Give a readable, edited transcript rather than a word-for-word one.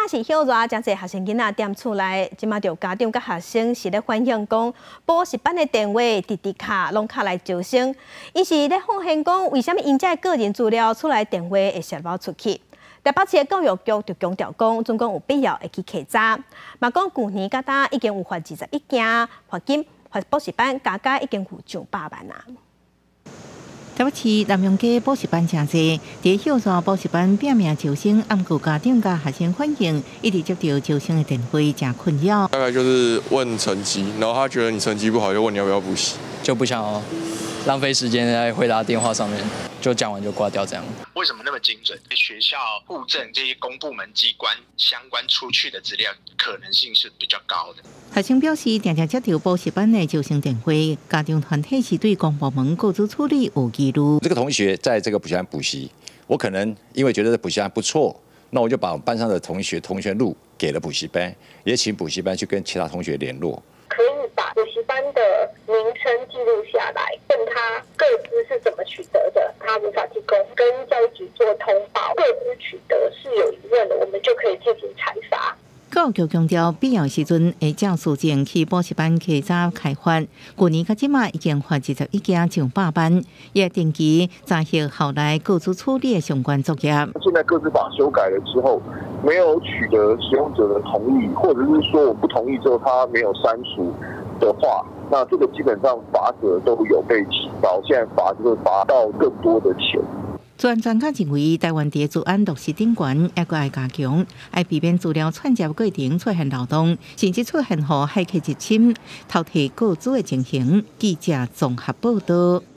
是休热，真侪学生囡仔踮厝内，即马就家长甲学生是咧反映讲，补习班的电话、滴滴卡拢卡来招生。伊是咧奉献讲，为什么因遮个人资料出来电话会泄露出去？台北市的教育局就强调讲，总共有必要会去稽查。嘛讲去年甲呾已经有罚21件，罚金罚补习班加已经有上100万啊。 台北市南阳街补习班真济，伫休热补习班拼命招生，暗过家长甲学生反映，一直接到招生的电话真困扰。 大概就是问成绩，然后他觉得你成绩不好，就问你要不要补习， 就不想要浪费时间在回答电话上面，就讲完就挂掉这样。 为什么那么精准？学校户政这些公部门机关相关出去的资料可能性是比较高的。 学生表示，常常接到补习班的招生电话，家长团体是对公部门各自处理有疑虑。 这个同学在这个补习班补习，我可能因为觉得补习班不错，那我就把班上的同学录给了补习班，也请补习班去跟其他同学联络。 可以把补习班的名称记录下来，问他个资是怎么取得的，他无法提供，跟教育局做通报，个资取得是有疑问的，我们就可以进行裁罚。 教育局强调，必要时阵会照事情去补习班稽查开发。去年到即马已经罚21件上100万，也定期查核后来各自处理的相关作业。 现在个资法修改了之后，没有取得使用者的同意，或者是说我不同意之后他没有删除的话，那这个基本上罚则都有被提高，现在罚就会罚到更多的钱。 专家认为，台湾伫治安落实顶悬，还佫爱加强，爱避免资料串接过程出现漏洞，甚至出现互骇客入侵、偷摕个资的情形。记者综合报道。